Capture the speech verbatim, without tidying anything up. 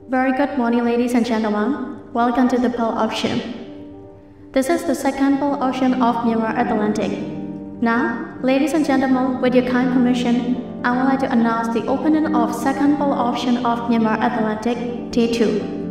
Very good morning, ladies and gentlemen. Welcome to the Pearl Auction. This is the second Pearl Auction of Myanmar Atlantic. Now, ladies and gentlemen, with your kind permission, I would like to announce the opening of second Pearl Auction of Myanmar Atlantic T two.